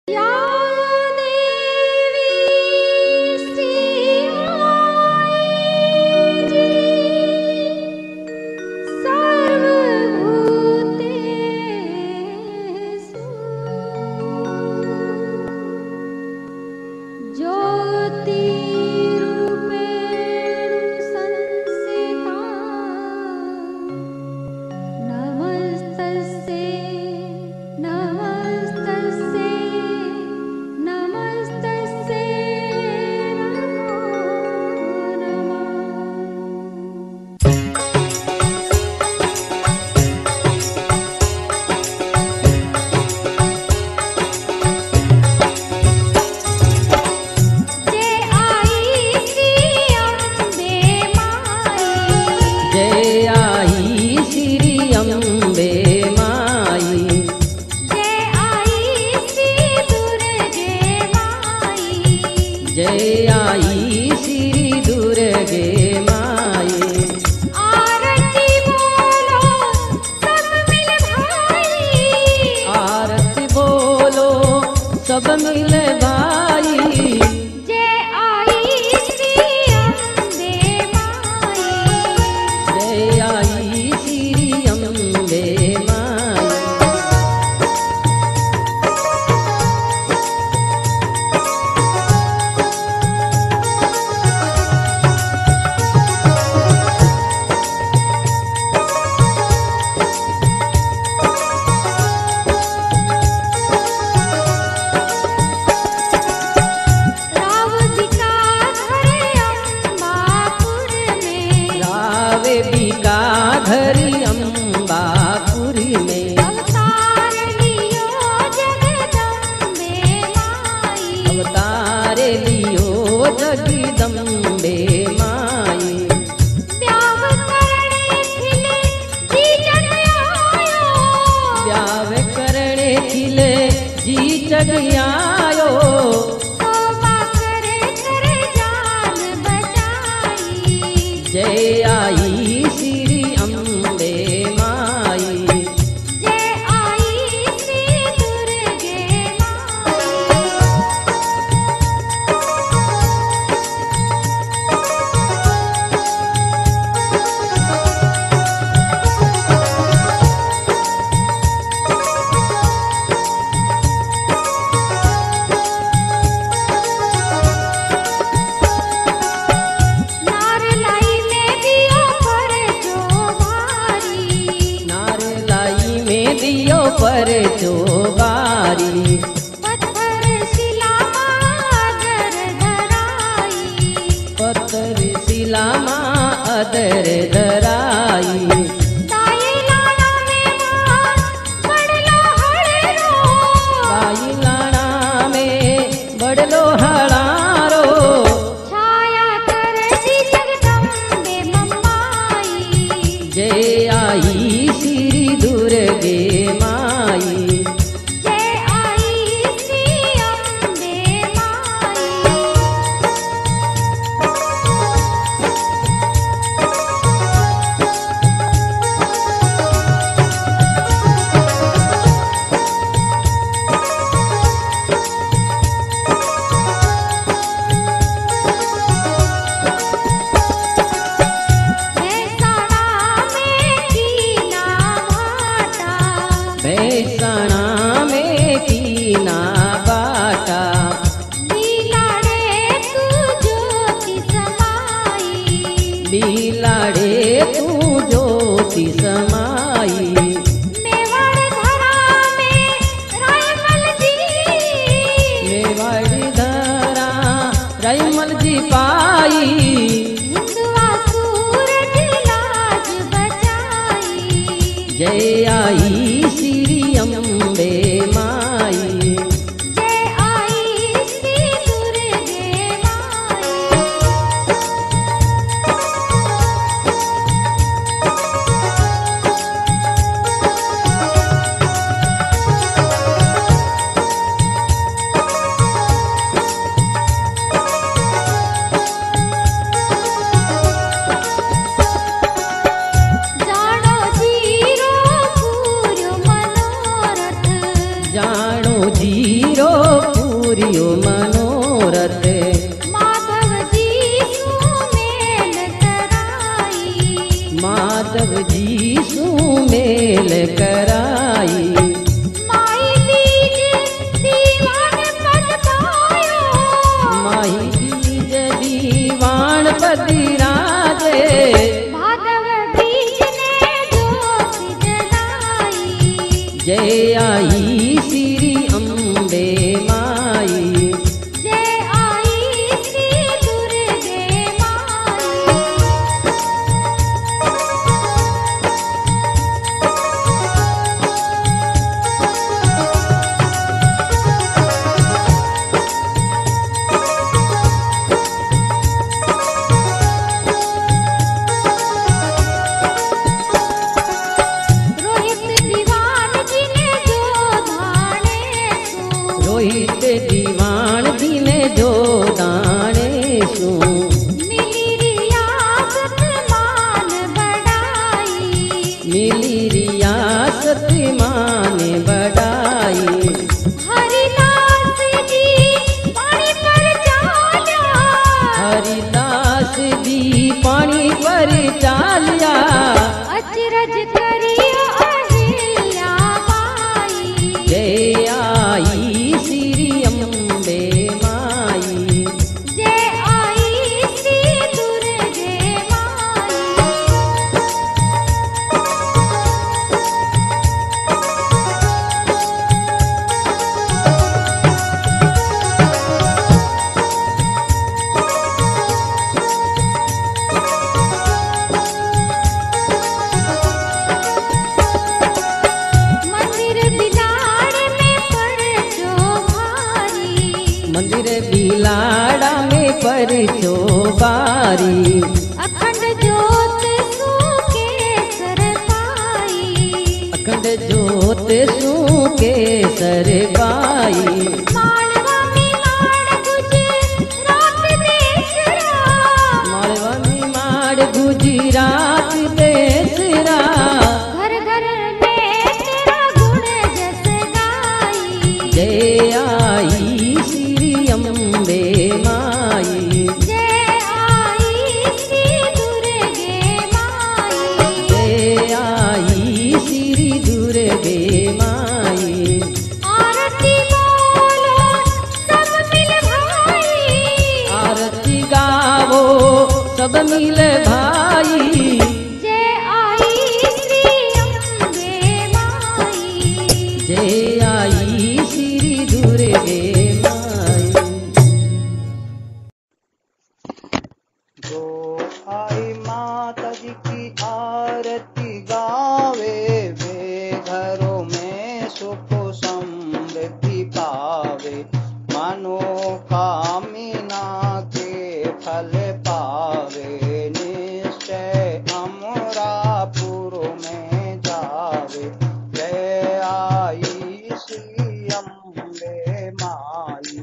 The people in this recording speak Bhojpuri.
जय आई श्री दुर्गे माई। आरती बोलो सब मिल भाई, आरती बोलो सब मिल भाई। जय आई श्री अम्बे माई, जय आई श्री अम्बे माई। घरी अम्बापुरी में अवतार लियो जगदम्बे माई, अवतार लियो जगदम्बे माई। ब्याव करणे खिले जी जग आयो, ब्याव करणे खिले जी जग आयो। तौबा करे कर जान बचाई, जय आई श्री अम्बे माई। जय आई श्री दुर्गे माई। नारलाई में दियो पर जो भारी, नारलाई में दियो पर चोबारी। पत्थर शिला अदर धराई, पत्थर शिला माँ अदर धराई। ताये लाना में मां बड़लो हड़रो, ताई लाना में बड़लो हड़ारो। छाया कर दी जगदम्बे मम्माई, जय आई श्री दुर्गे माई। जय आई श्री अम्बे माई। दियो मनोरथ। माधव जी सुमेल कराई। माधव जी सुमेल कराई। माई बीज दीवान पद पायो। माही बीज दीवान पति राजे। माधव बीज ने ज्योति जलाई। जय आई श्री अम्बे माई। जय आई श्री दुर्गे माई। रोहित दीवान जी ने जो धाने सो। रोहित दीवान दिने जो दाने सू। मिली रियासत मान बढ़ाई। मिली रियासत मान बढ़ाई। हरिदास जी पानी पर चाल्या। हरिदास जी पानी पर चालिया। अचरज करियो अहिल्या बाई। जय आई श्री अम्बे माई। जय आई श्री दुर्गे माई। मंदिर बिलाड़ में परचो भारी। मंदिर बिलाड़ा में परचो बारी। अखंड ज्योत सूके सर पाई। अखंड जोत सू के सरबाई। मालवा में माड़ गुजरात देशरा। मालवा में माड़ गुजरात देसरा। घर घर में तेरा गुण जस गाई। जय आई श्री अम्बे माई। जय आई श्री दुर्गे माई। जय आई श्री दुर्गे माई। आरती बोलो सब मिल भाई। आरती गावो सब मिल भाई। जय आई श्री अम्बे माई। जय आई श्री दुर्गे माई। जो आई माता जी की आरती गावे वे घरों में सुख समृद्धि पावे। मनोकामना के फल पावे। निश्चय अमरापुर में जावे। जय आई श्री अम्बे माई।